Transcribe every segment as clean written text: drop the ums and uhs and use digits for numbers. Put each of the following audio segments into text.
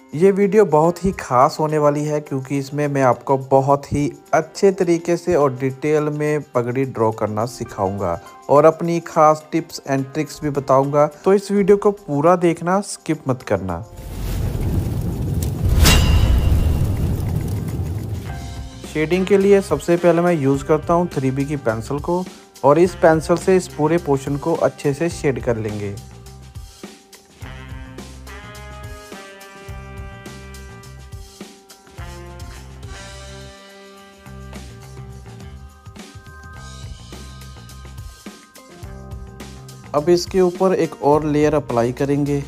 ये वीडियो बहुत ही ख़ास होने वाली है क्योंकि इसमें मैं आपको बहुत ही अच्छे तरीके से और डिटेल में पगड़ी ड्रॉ करना सिखाऊंगा और अपनी ख़ास टिप्स एंड ट्रिक्स भी बताऊंगा। तो इस वीडियो को पूरा देखना, स्किप मत करना। शेडिंग के लिए सबसे पहले मैं यूज़ करता हूँ 3B की पेंसिल को और इस पेंसिल से इस पूरे पोर्शन को अच्छे से शेड कर लेंगे। अब इसके ऊपर एक और लेयर अप्लाई करेंगे।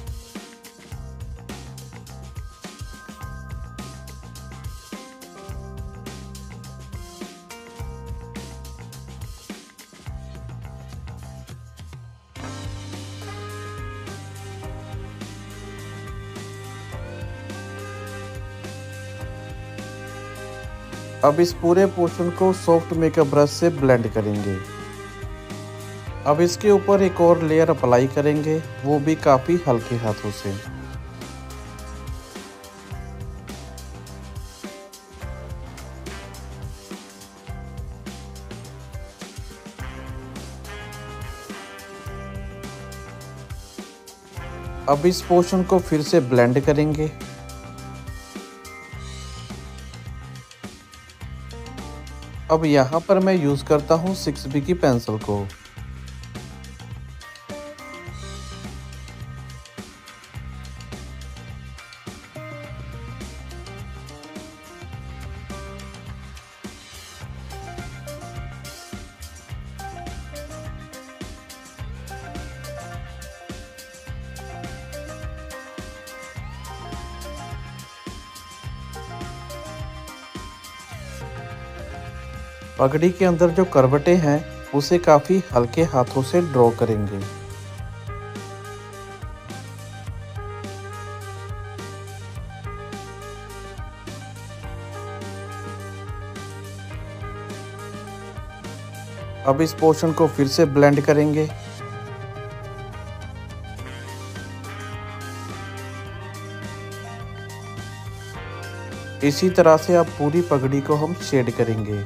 अब इस पूरे पोर्शन को सॉफ्ट मेकअप ब्रश से ब्लेंड करेंगे। अब इसके ऊपर एक और लेयर अप्लाई करेंगे, वो भी काफ़ी हल्के हाथों से। अब इस पोर्शन को फिर से ब्लेंड करेंगे। अब यहाँ पर मैं यूज़ करता हूँ 6B की पेंसिल को। पगड़ी के अंदर जो करवटें हैं उसे काफ़ी हल्के हाथों से ड्रॉ करेंगे। अब इस पोर्शन को फिर से ब्लेंड करेंगे। इसी तरह से अब पूरी पगड़ी को हम शेड करेंगे।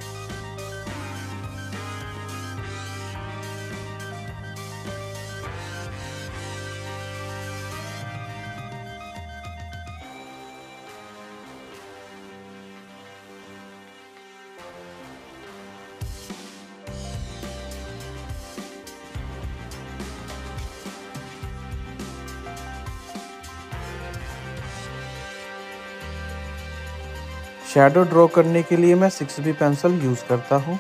शैडो ड्रॉ करने के लिए मैं 6B पेंसिल यूज़ करता हूँ।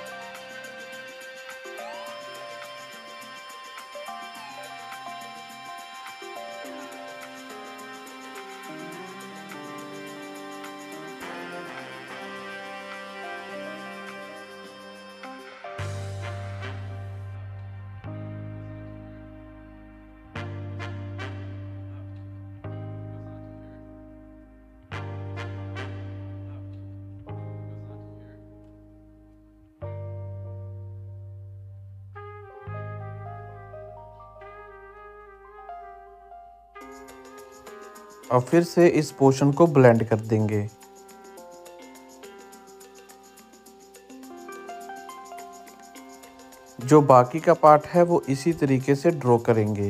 और फिर से इस पोर्शन को ब्लेंड कर देंगे। जो बाकी का पार्ट है वो इसी तरीके से ड्रॉ करेंगे।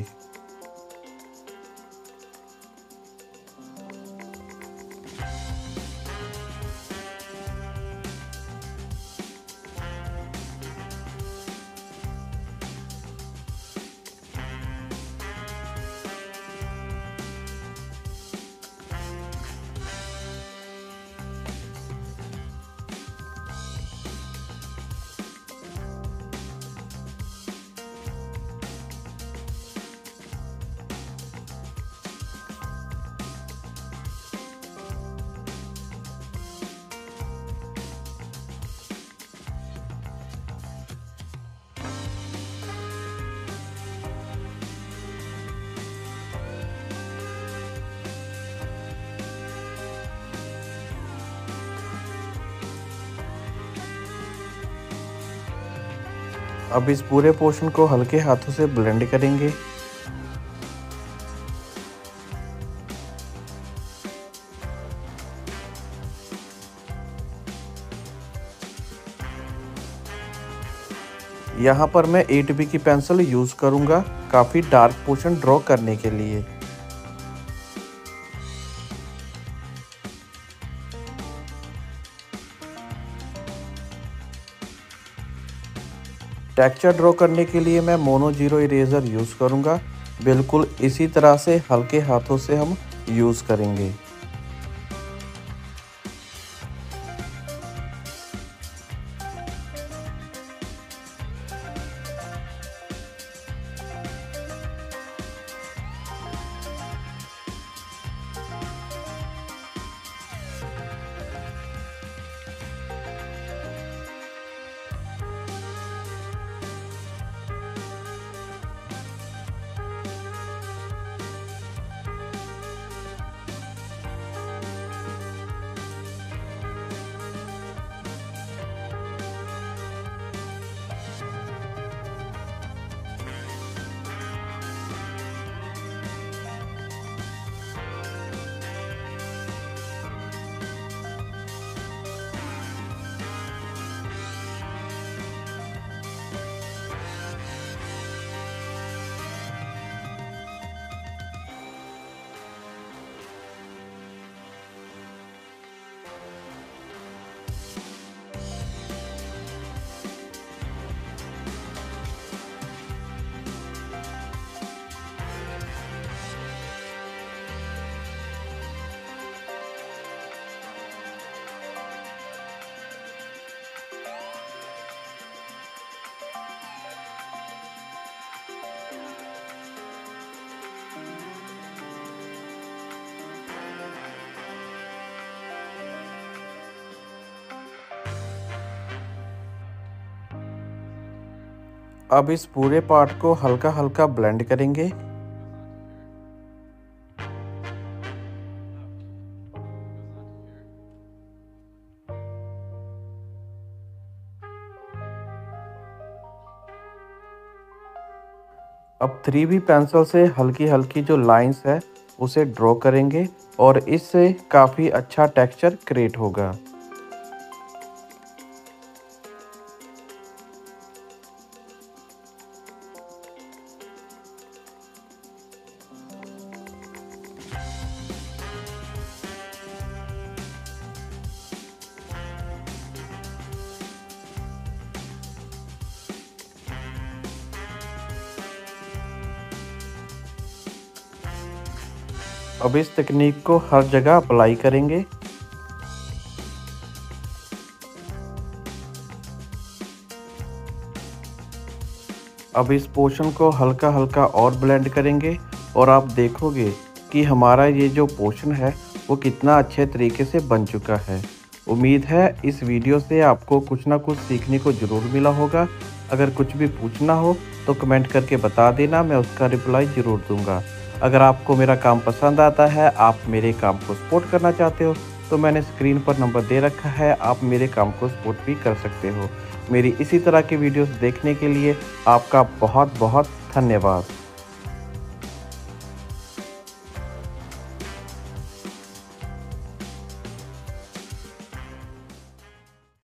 अब इस पूरे पोर्शन को हल्के हाथों से ब्लेंड करेंगे। यहाँ पर मैं 8B की पेंसिल यूज़ करूँगा काफ़ी डार्क पोर्शन ड्रॉ करने के लिए। टेक्सचर ड्रॉ करने के लिए मैं मोनो जीरो इरेज़र यूज़ करूँगा। बिल्कुल इसी तरह से हल्के हाथों से हम यूज़ करेंगे। अब इस पूरे पार्ट को हल्का हल्का ब्लेंड करेंगे। अब 3B पेंसिल से हल्की हल्की जो लाइंस है उसे ड्रॉ करेंगे और इससे काफ़ी अच्छा टेक्सचर क्रिएट होगा। अब इस तकनीक को हर जगह अप्लाई करेंगे। अब इस पोर्शन को हल्का हल्का और ब्लेंड करेंगे और आप देखोगे कि हमारा ये जो पोर्शन है वो कितना अच्छे तरीके से बन चुका है। उम्मीद है इस वीडियो से आपको कुछ ना कुछ सीखने को ज़रूर मिला होगा। अगर कुछ भी पूछना हो तो कमेंट करके बता देना, मैं उसका रिप्लाई ज़रूर दूंगा। अगर आपको मेरा काम पसंद आता है, आप मेरे काम को सपोर्ट करना चाहते हो तो मैंने स्क्रीन पर नंबर दे रखा है, आप मेरे काम को सपोर्ट भी कर सकते हो। मेरी इसी तरह की वीडियोस देखने के लिए आपका बहुत बहुत धन्यवाद।